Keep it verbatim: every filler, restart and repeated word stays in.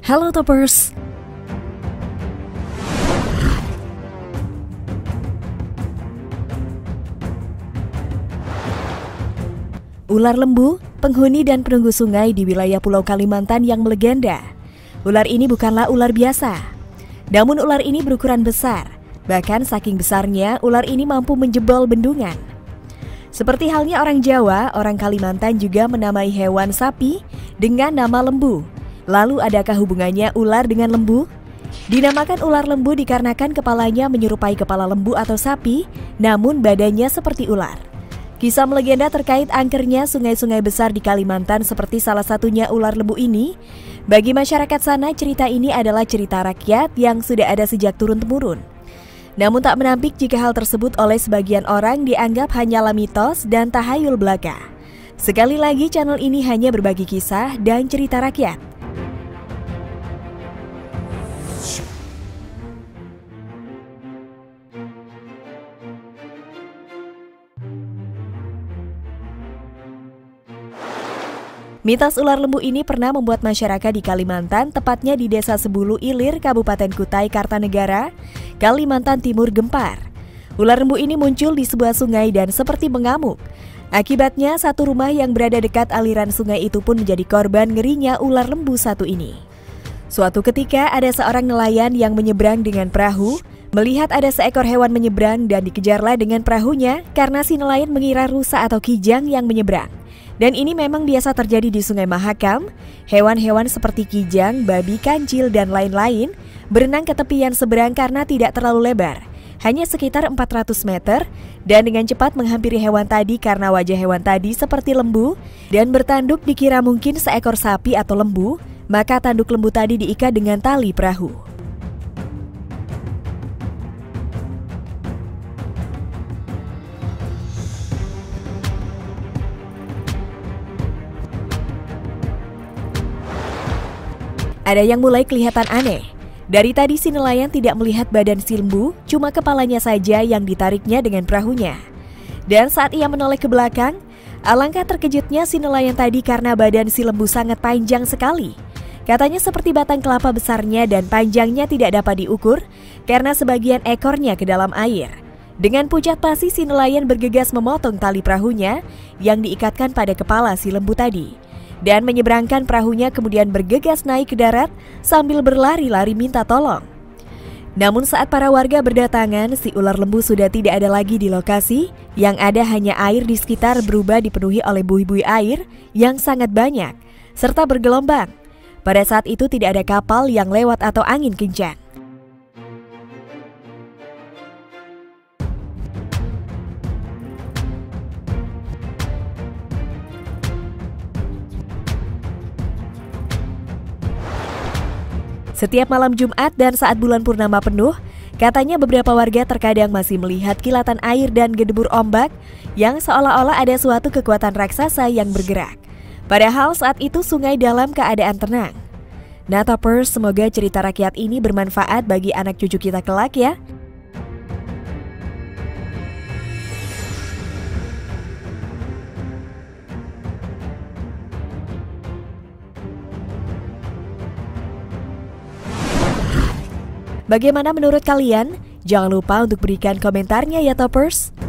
Halo Toppers! Ular lembu, penghuni dan penunggu sungai di wilayah Pulau Kalimantan yang melegenda. Ular ini bukanlah ular biasa. Namun ular ini berukuran besar. Bahkan saking besarnya, ular ini mampu menjebol bendungan. Seperti halnya orang Jawa, orang Kalimantan juga menamai hewan sapi dengan nama lembu. Lalu adakah hubungannya ular dengan lembu? Dinamakan ular lembu dikarenakan kepalanya menyerupai kepala lembu atau sapi, namun badannya seperti ular. Kisah melegenda terkait angkernya sungai-sungai besar di Kalimantan seperti salah satunya ular lembu ini. Bagi masyarakat sana, cerita ini adalah cerita rakyat yang sudah ada sejak turun-temurun. Namun tak menampik jika hal tersebut oleh sebagian orang dianggap hanyalah mitos dan tahayul belaka. Sekali lagi, channel ini hanya berbagi kisah dan cerita rakyat. Mitos ular lembu ini pernah membuat masyarakat di Kalimantan, tepatnya di Desa Sebulu Ilir, Kabupaten Kutai Kartanegara, Kalimantan Timur gempar. Ular lembu ini muncul di sebuah sungai dan seperti mengamuk. Akibatnya, satu rumah yang berada dekat aliran sungai itu pun menjadi korban ngerinya ular lembu satu ini. Suatu ketika, ada seorang nelayan yang menyeberang dengan perahu, melihat ada seekor hewan menyeberang dan dikejarlah dengan perahunya karena si nelayan mengira rusa atau kijang yang menyeberang. Dan ini memang biasa terjadi di Sungai Mahakam. Hewan-hewan seperti kijang, babi, kancil, dan lain-lain berenang ke tepian seberang karena tidak terlalu lebar, hanya sekitar empat ratus meter, dan dengan cepat menghampiri hewan tadi karena wajah hewan tadi seperti lembu dan bertanduk dikira mungkin seekor sapi atau lembu, maka tanduk lembu tadi diikat dengan tali perahu. Ada yang mulai kelihatan aneh. Dari tadi si nelayan tidak melihat badan si lembu, cuma kepalanya saja yang ditariknya dengan perahunya. Dan saat ia menoleh ke belakang, alangkah terkejutnya si nelayan tadi karena badan si lembu sangat panjang sekali. Katanya seperti batang kelapa besarnya dan panjangnya tidak dapat diukur karena sebagian ekornya ke dalam air. Dengan pucat pasi si nelayan bergegas memotong tali perahunya yang diikatkan pada kepala si lembu tadi. Dan menyeberangkan perahunya kemudian bergegas naik ke darat sambil berlari-lari minta tolong. Namun saat para warga berdatangan, si ular lembu sudah tidak ada lagi di lokasi, yang ada hanya air di sekitar berubah dipenuhi oleh buih-buih air yang sangat banyak, serta bergelombang. Pada saat itu tidak ada kapal yang lewat atau angin kencang. Setiap malam Jumat dan saat bulan purnama penuh, katanya beberapa warga terkadang masih melihat kilatan air dan gedebur ombak yang seolah-olah ada suatu kekuatan raksasa yang bergerak. Padahal saat itu sungai dalam keadaan tenang. Nah Toppers, semoga cerita rakyat ini bermanfaat bagi anak cucu kita kelak ya. Bagaimana menurut kalian? Jangan lupa untuk berikan komentarnya ya Toppers.